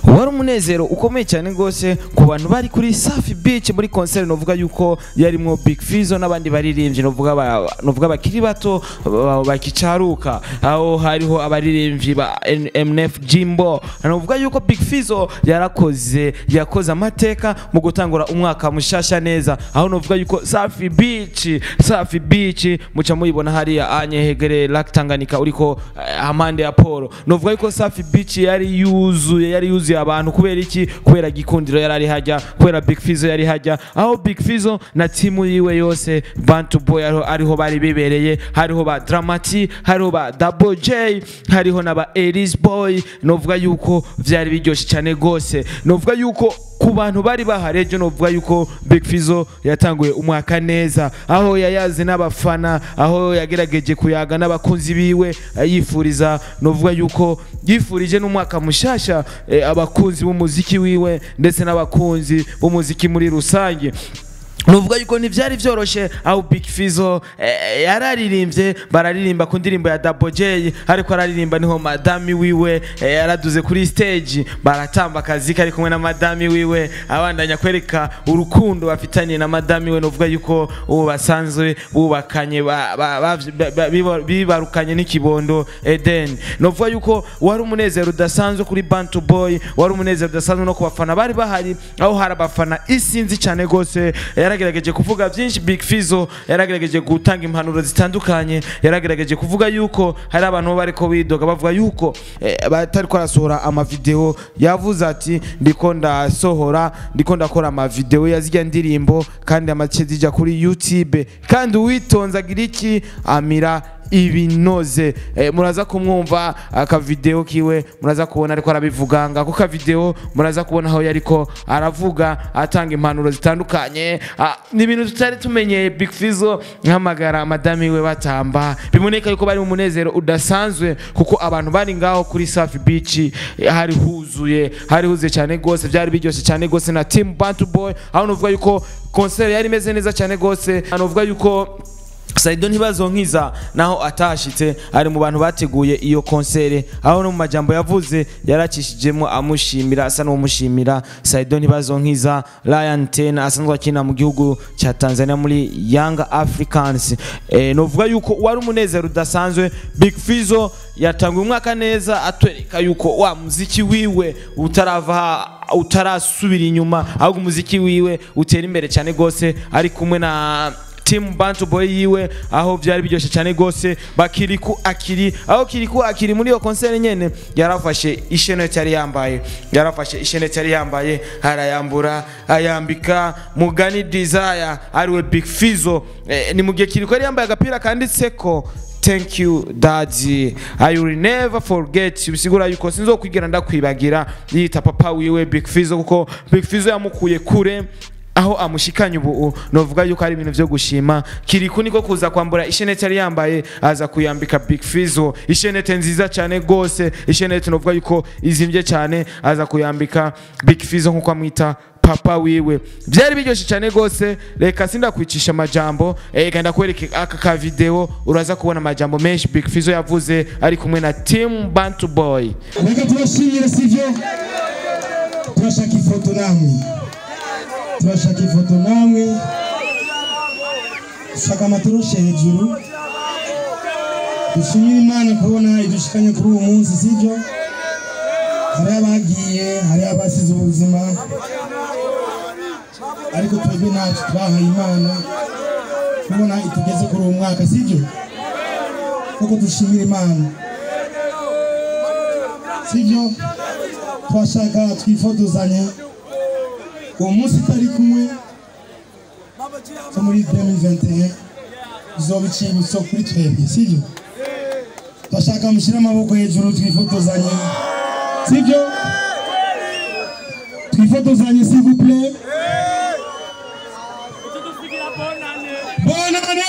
wari umunezero ukomeye cyane gose ku bantu bari kuri Safi Beach muri concert novuga yuko yarimwo Big Fizzo n'abandi baririmbye novuga bakiri bato bakicaruka aho hariho abaririmbyi ba MNF Jimbo novuga yuko Big Fizzo yakoze amateka mu gutangura umwaka mushasha neza aho novuga yuko Safi Beach muca muyibona hariya Anyehegere Lac Tanganyika uriko amande ya Polo novuga yuko Safi Beach yari yuzuye abantu kubera iki kubera gikundiro yarari hajya kubera Big Fizzo yari hajya aho Big Fizzo na timu yiwe yose Bantu Boy ariho bari bibereye hariho ba Dramati hariho ba Double J hariho na ba Elise Boy novuga yuko vyari biryoshye cyane gose novuga yuko ku bantu bari bahareje novuga yuko Big Fizzo yatanguye umwaka neza aho yayaze n'abafana aho yagerageje kuyaga n'abakunzi biwe yifuriza novuga yuko yifurije n'umwaka mushasha abakunzi b'umuziki wiwe ndetse n'abakunzi b'umuziki muri rusange novuga yuko ntivyari vyoroshe aho Big Fizzo yararirimbye bararirimba ku ndirimbo ya Double J ariko araririmba niho madami wiwe yaraduze kuri stage baratamba kazika ari kumwe na madami wiwe abandanya kwereka urukundo bafitanye na madami we novuga yuko ubu basanzwe bubakanye bibarukanye n'ikibondo Eden novuga yuko wari umunezero udasanzwe kuri Bantu Boy wari umunezero udasanzwe no kubafana bari bahari aho harabafana isinzi cyane gose yaragerageje kuvuga byinshi Big Fizzo yaragerageje gutanga impanuro zitandukanye yaragerageje kuvuga yuko hari abantu bariko bidoga bavuga yuko batari kwarasohora ama video yavuze ati ndiko ndakora ama video yazijya ndirimbo kandi amacezija kuri YouTube kandi uwitonza agira iki amira ibinoze muraza kumwumva aka video kiwe muraza kubona ariko arabivuganga kuko video muraza kubona aho yariko aravuga atanga impanuro zitandukanye ni ibintu tutari tumenye Big Fizzo nkamagara madami we batamba bimoneka yuko bari mu munezero udasanzwe kuko abantu bari ngaho kuri Safi Beach hari huzuye cyane gose byari biryoshye cyane gose na team Bantu Boy aho novuga yuko concert yari meze neza cyane gose anovuga yuko Saido ntibazonkiza naho atashitse ari mu bantu bateguye iyo concert aho no mu majambo yavuze yaracishijemo amushimira asa no mushimira Saido ntibazonkiza Lion Ten asanzwe akina mu gihugu cya Tanzania muri Young Africans novuga yuko wari umunezero udasanzwe Big Fizzo yatanguye umwaka neza atwereka yuko wa muziki wiwe utarasubira inyuma ahubwo umuziki wiwe utera imbere cyane gose ari kumwe na team Bantu Boy yiwe aho byari biryoshye cyane gose bakiriku akiri muri yo concert nyene yarafashe ishenete yari yambaye harayambura ayambika Mugani Desire ariwe Big Fizzo ni mugihe kiriko yari yambaye agapira kanditseko Thank you daddy I will never forget bisigura yuko sinzokwigera ndakwibagira yita papa wiwe Big Fizzo kuko Big Fizzo yamukuye kure aho amushikanye ubu novuga yuko ari ibintu byo gushima kiriku niko kuza kwambura ishenete yari yambaye aza kuyambika Big Fizzo ishenete nziza cyane gose ishenete novuga yuko izimbye cyane aza kuyambika Big Fizzo nkuko amwita papa wiwe byari biryoshye cyane gose reka sinda kwicisha amajambo genda kwereke aka video uraza kubona amajambo menshi Big Fizzo yavuze ari kumwe na team Bantu Boy reka turashimire sivyo turashaka ifoto namwe saka maturushe hejuru dushimira Imana kubona idushikanye kuri uwo munsi sivyo hari abagiye hari abasize ubuzima ariko twebwe nacu twahaye Imana kubona itugeze kuri uwo mwaka sivyo kuko dushimira Imana sivyo twashaka twifotozanye uwo munsi tari kumwe muri 2021 izobicibutso kuri twebwe sivyo twashaka mushira amaboko hejuru twifotozanye sivyo twifotozanye s'il vous plaît bonne année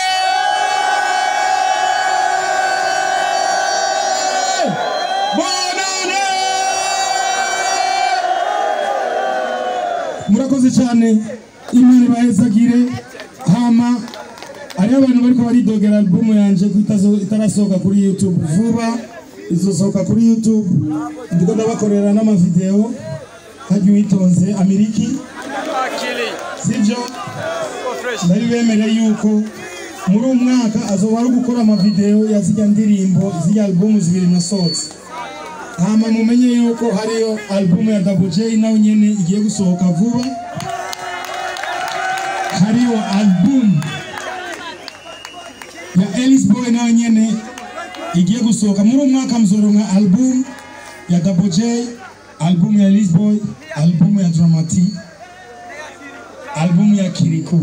murakoze cyane Imana ibahezagire hama ari abantu bariko baridogera album yanje itarasohoka kuri YouTube vuba izosohoka kuri YouTube ndiko ndabakorera n'amavideo hagiye witonze Ameriki sivyo ndari bemere yuko muri umwaka azoba ari gukora amavideo ya zijya ndirimbo zijya album zibiri nasohotse hama mumenye yuko hariyo album ya Double J nayo nyene igiye gusohoka vuba hariyo album ya Ellis Boy nayo nyene igiye gusohoka muri umwaka mzoronka album ya Double J, album ya Ellis Boy, album ya Dramati, album ya Kirikou.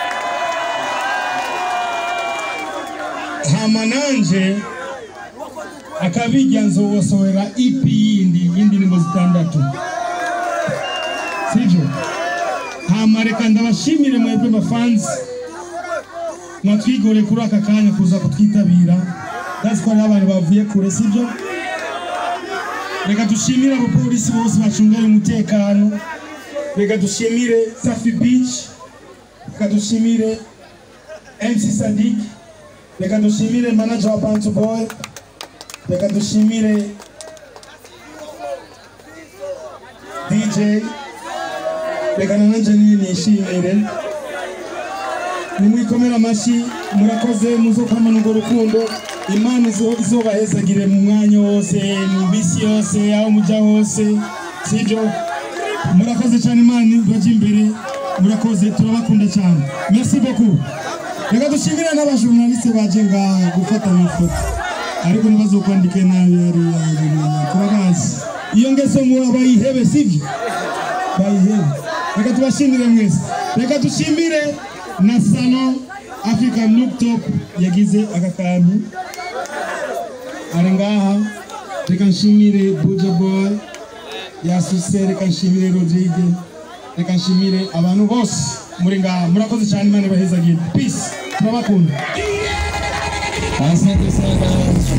Hama nanje akabijya nzosohora EP yindi nimbo zitandatu sivyo. Hama reka ndabashimire mwebwe bafans mwatwigore kuri aka kanya kuza kutwitabira. That's kwa abantu bavuye kure sivyo. Reka dushimire abapolisi bose bacungaye umutekano. Reka dushimire Safi Beach. Reka dushimire MC Sadiq. Reka dushimire manager wa Bantu Boy. Reka dushimire DJ. Reka nanje nishimire. Nimwikomera amashi murakoze muzokama ngo rukundo Imana izobahezagire mu mwanya wose mu bisi yose aho muja hose sivyo. Murakoze cyane Imana baje imbere murakoze turabakunda cyane. Merci beaucoup. Reka dushimire n'abajournaliste baje nga gufata amafoto ariko ntibazokwandike nabi ari kubabazi iyo ngeso mu abayihebe sivyo bayihebe. Reka tubashimire mwese. Reka dushimire na Salon African Look Top yagize akakambi ari ngaha. Reka nshimire Buja Boy yasuse. Reka nshimire Rodrigue. Reka nshimire abantu bose muri ngaha murakoze cyane. Imana bahezagire. Peace. Turabakunda. Asante sana.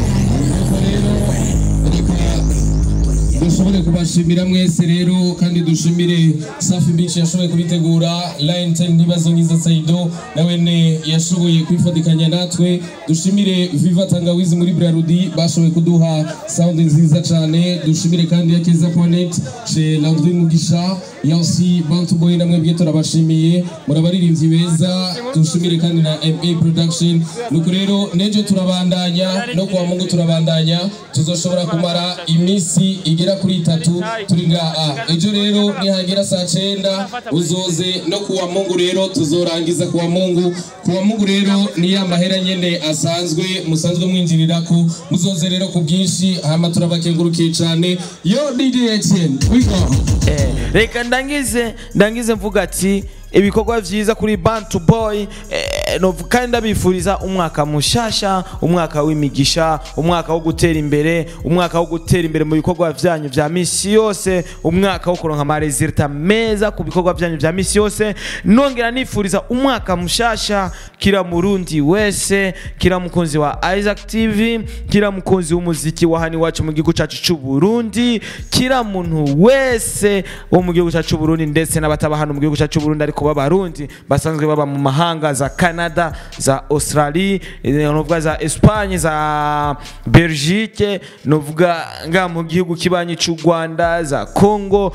Dushobore kubashimira mwese rero kandi dushimire Safi Beach yashoboye kubitegura. Line 10 ntibazongiza Saido nawene yashoboye kwifadikanya natwe. Dushimire Viva Tangawizi muri Brarudi bashoboye kuduha sound nziza cyane. Dushimire kandi Yakeza Point chez Landry Mugisha yansi Bantu Boy namwe bye turabashimiye murabaririmbyi beza. Dushimire kandi na MA Production. Nuko rero nejo turabandanya no kwa Mungu turabandanya tuzoshobora kumara imisi igera kuri 3 turi ngaha. Ejo rero nihagera saa 9 uzoze no kuwa Mungu rero tuzorangiza kuwa Mungu. Kuwa Mungu rero ni ya mahera nyene asanzwe musanzwe mwinjirirako muzoze rero ku bwinshi. Hama turabakengurukiye cyane. Yo DJ Etienne we go. Reka ndangize mvuga ati ibikorwa vyiza kuri Bantu Boy no kandi ndabifuriza umwaka mushasha, umwaka w'imigisha, umwaka wo gutera imbere, umwaka wo gutera imbere mu bikorwa vyanyu vya misi yose, umwaka wo kuronka ama resultat meza ku bikorwa vyanyu vya misi yose. Nongera nifuriza umwaka mushasha kila murundi wese, kila mukunzi wa Isaac TV, kila mukunzi w'umuziki wa hani wacu mu gihugu cyacu cy'u Burundi, kila muntu wese wo mu gihugu cyacu cy'u Burundi ndetse n'abataba hano mu gihugu cyacu cy'u Burundi ariko b'abarundi basanzwe baba mu mahanga za Canada, za Australie, novuga za Espagne, za Belgique, novuga nga mu gihugu kibanyi cy'u Rwanda, za Congo,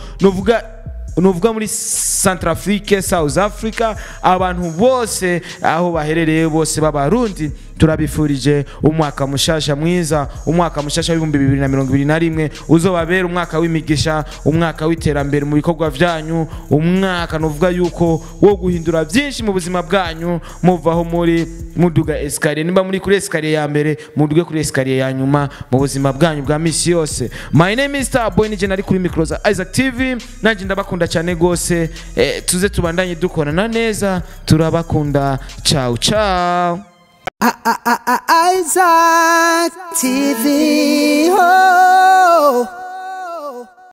novuga muri Centrafrique, South Africa. Abantu bose aho baherereye bose b'abarundi turabifurije umwaka mushasha mwiza, umwaka mushasha w'ibihumbi 2021 uzobabera umwaka w'imigisha, umwaka w'iterambere mu bikorwa vyanyu, umwaka novuga yuko wo guhindura byinshi mu buzima bwanyu muvaho muri muduga escalier. Nimba muri kuri escalier ya mbere muduge kuri escalier ya nyuma mu buzima bwanyu bwa misi yose. My name is Starboy ni Jenali kuri micro za Isaac TV. Nanje ndabakunda cyane gose. Tuze tubandanye dukorana neza, turabakunda. Ciao ciao. Isaac TV. Oh.